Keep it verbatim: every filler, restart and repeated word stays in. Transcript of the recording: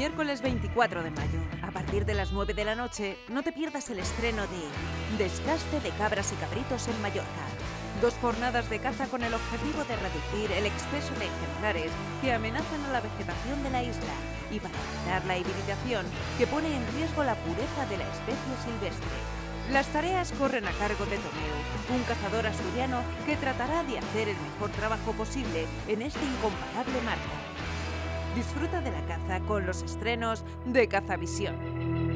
miércoles veinticuatro de mayo, a partir de las nueve de la noche, no te pierdas el estreno de Descaste de cabras y cabritos en Mallorca. Dos jornadas de caza con el objetivo de reducir el exceso de ejemplares que amenazan a la vegetación de la isla y para evitar la hibridación que pone en riesgo la pureza de la especie silvestre. Las tareas corren a cargo de Tomeu, un cazador asturiano que tratará de hacer el mejor trabajo posible en este incomparable marco. Disfruta de la caza con los estrenos de Cazavisión.